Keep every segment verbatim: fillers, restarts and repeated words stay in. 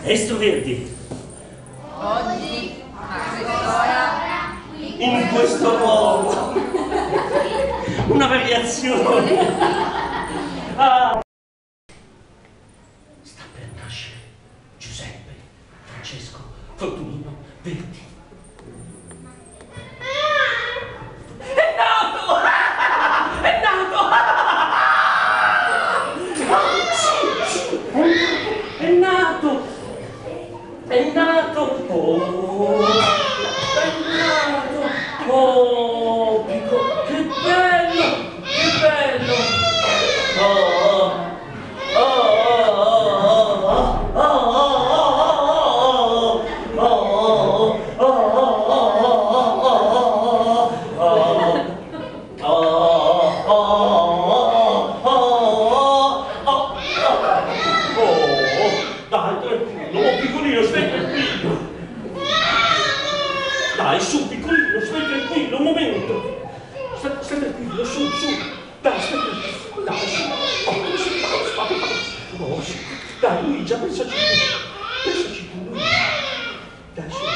Maestro Verdi. Oggi a quest'ora In questo luogo. Una variazione. Ah. Sta per nascere Giuseppe Francesco Fortunino Verdi. È nato! È nato! Sì, sì. È nato! È nato! Oh! È nato! Oh! Piccolo! Che bello! Che bello! Oh! Oh! Oh! Oh! Oh! Oh! Dai, su, piccolino, stai tranquillo, un momento. Stai, stai tranquillo, su, su. Dai, stai tranquillo. Dai, su. Oh, su, su, oh, su. Dai, Luigi, pensaci tu. Pensaci tu, Luigi. Dai, su.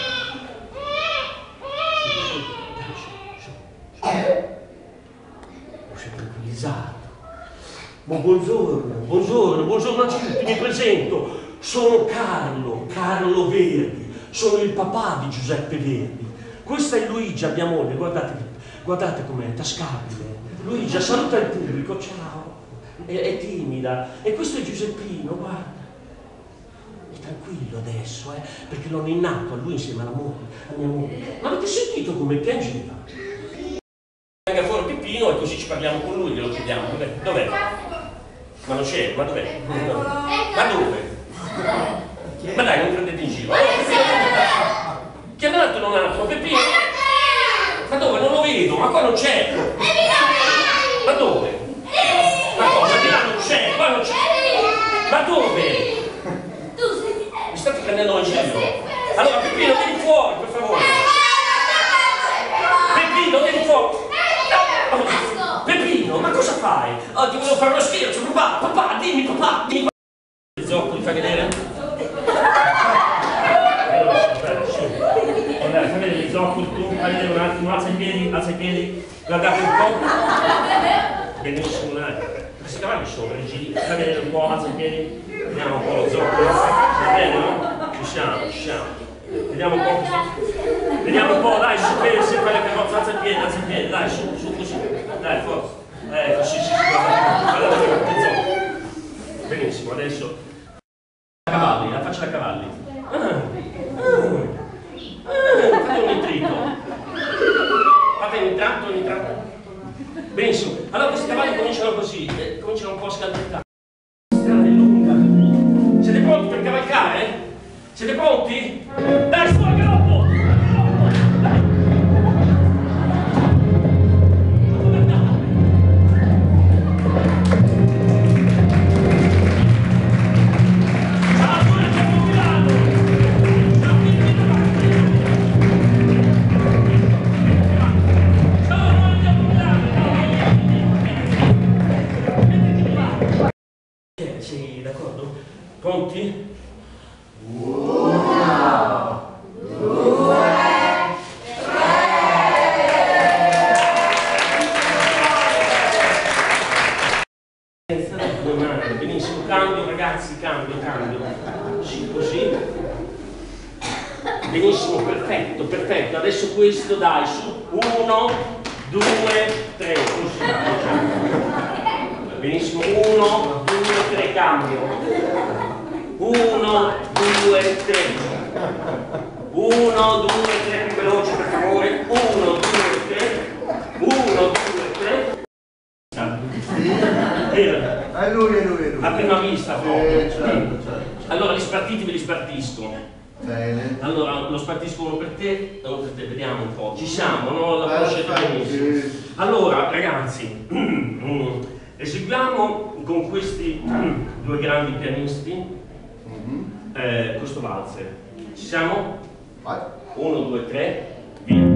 Dai, su, su, su. Lo sei tranquillizzato. Buongiorno, buongiorno, buongiorno a tutti, mi presento. Sono Carlo, Carlo Verdi. Sono il papà di Giuseppe Verdi. Questa è Luigia, mia moglie, guardate, guardate com'è tascabile. Luigia, saluta il pubblico, ciao. È, è timida. E questo è Giuseppino, guarda. È tranquillo adesso, eh, perché l'ho ninnato a lui insieme alla moglie, a mia moglie. Ma avete sentito come piangeva? Venga fuori Peppino e così ci parliamo con lui, glielo chiediamo. Dov'è? Dov'è? Ma non c'è, ma dov'è? Ma dove? Ma dai, non prendete in giro. Chiamatelo un attimo, Peppino. Ma dove? Non lo vedo, ma qua non c'è. Ma dove? Ma cosa? Di là non c'è, qua non c'è. Ma dove? Mi state prendendo in giro? Allora, Peppino, vieni fuori, per favore. Peppino, vieni fuori. Peppino, ma cosa fai? Oh, ti volevo fare uno scherzo, papà, papà, dimmi, papà, dimmi. Il zocco, mi fai vedere? Dai, fai vedere il zocco, tu, fai vedere un attimo, alza i piedi, alza i piedi, guardate un po'. Benissimo, dai. Questi cavalli sono rigidi, fai vedere un po', alza i piedi, vediamo un po' lo zocco. Va bene, no? Ci siamo, ci siamo. Vediamo un po' questo. Vediamo un po', dai, su, vedi se fai le carrozze, alza i piedi, alza i piedi, dai, su, su, così. Dai, forza. Ecco, sì, sì, sì, guardate, guardate il zocco. Benissimo, adesso. Cavalli, la faccia da cavalli. Ah, ah. Ah, fate un nitrito. Fate un tratto, un tratto. Benissimo. Allora questi cavalli cominciano così, eh, cominciano un po' a scaldettare. La strada è lunga. Siete pronti per cavalcare? Siete pronti? Dai, su al galoppo! Dai! Sei d'accordo? Pronti? Uno, due, tre. Due mani, benissimo, cambio ragazzi, cambio, cambio. Sì, così. Benissimo, perfetto, perfetto. Adesso questo dai, su. Uno, due, tre, così. Benissimo, uno, due, tre, cambio. Uno, due, tre. Uno, due, tre, più veloce per favore. Uno, due, tre. Uno, due, tre. Era. È lui, è lui, è lui. A prima vista proprio. Eh, certo, certo. Allora li spartiti ve li spartisco. Bene. Allora lo spartisco uno per te e uno per te, vediamo un po'. Ci siamo, no? La conoscete benissimo. Allora ragazzi, eseguiamo con questi due grandi pianisti mm-hmm. eh, questo valzer. Ci siamo? Vai. Uno, due, tre, via.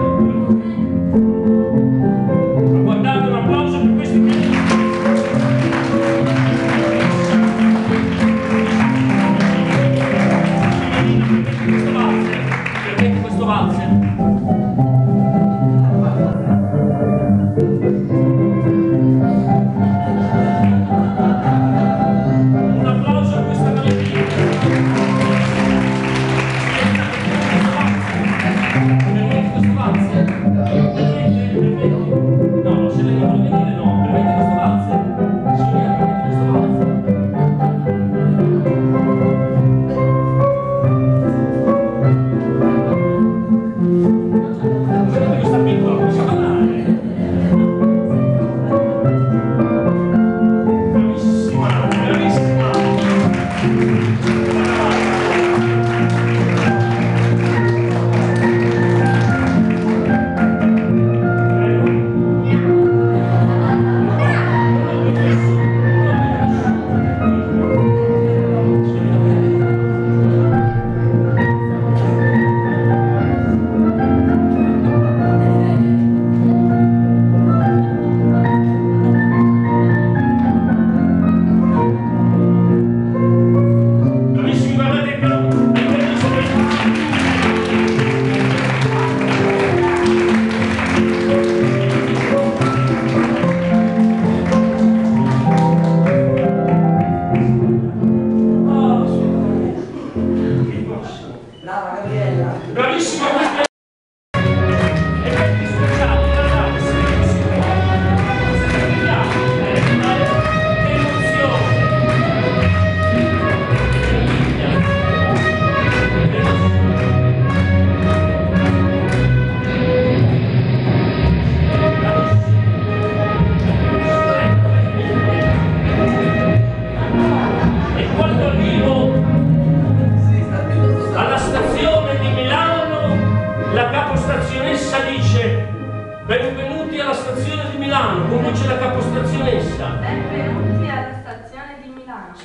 Guardate, un applauso per questi pianisti. dice benvenuti alla stazione di Milano, con voi c'è la capostazionessa. Benvenuti alla stazione di Milano.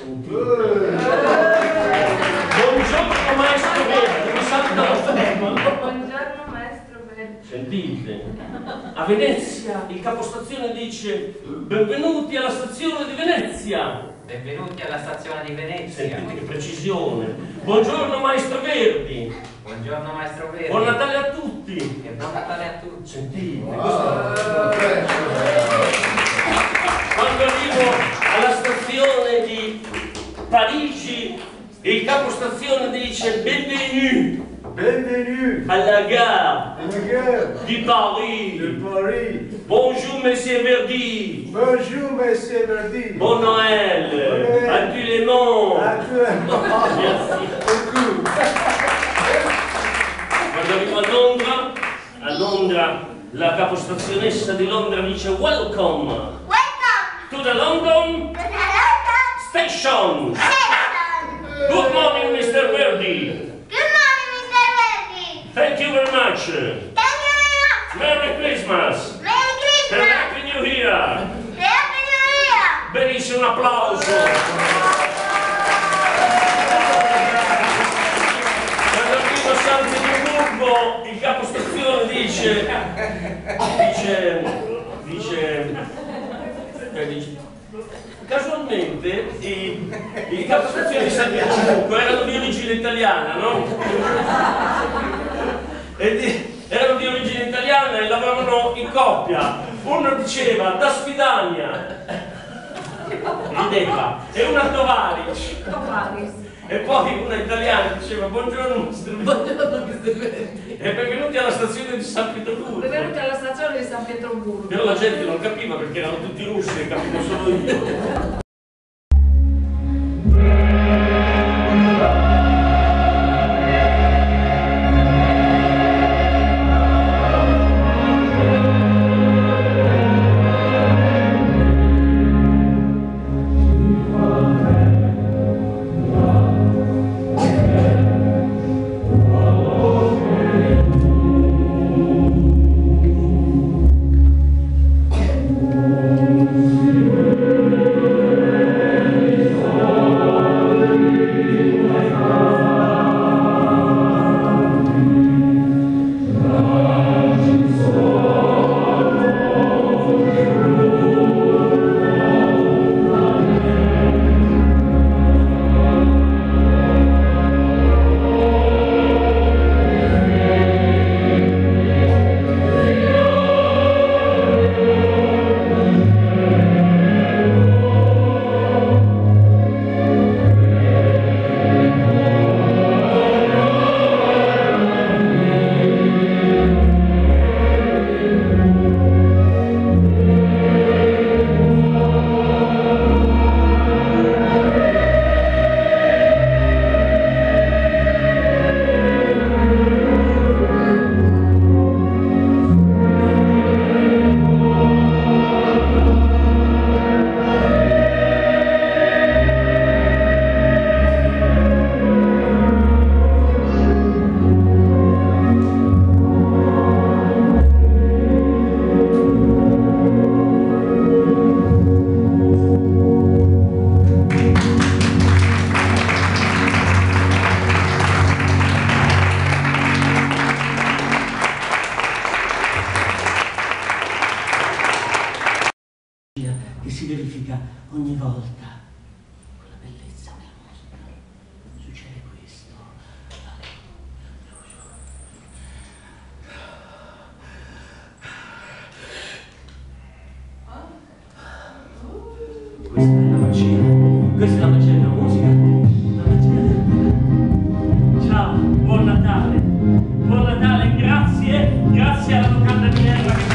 Buongiorno maestro Verdi, mi salta lo stemma. Buongiorno maestro Verdi. Sentite, a Venezia il capostazione dice benvenuti alla stazione di Venezia. Benvenuti alla stazione di Venezia. Sentite che precisione. Buongiorno maestro Verdi. Buongiorno maestro Verdi. Buon Natale a tutti. E buon Natale a tutti. Sentite, Wow. questo... Quando arrivo alla stazione di Parigi, il capostazione dice benvenuti Bienvenue alla gare à la gare di Paris. de Paris. Bonjour monsieur Verdi. Bonjour, monsieur Verdi. Bon Noël. Noël. À tous les mondes. À toi. Merci. Beaucoup. Quando arrivo a Londra, a Londra la capostazionessa di Londra dice welcome Welcome to the London to the London Station. Station. Good morning mister Verdi. Good morning, Mister Verdi. Thank you very much. Thank you very much. Merry Christmas. Merry And Christmas. Happy New Year. Happy New Year. Benissimo, un applauso. Quando arrivo a San Pietroburgo il capostazione dice dice dice, eh, dice casualmente i, i capostazioni di San Pietroburgo erano di origine italiana, no? E di, erano di origine italiana e lavoravano in coppia. Uno diceva da Svidania, rideva, e una Tovaris. E poi una italiana diceva buongiorno mister Verdi. E benvenuti alla stazione di San Pietroburgo. Benvenuti alla stazione di San Pietroburgo. Però la gente non capiva perché erano tutti russi e capivo solo io. Che si verifica ogni volta, quella bellezza nel mostro, succede questo. Questa è la magia, questa è la magia della musica, la magia del... Ciao, buon Natale, buon Natale, grazie, grazie alla locanda Minerva che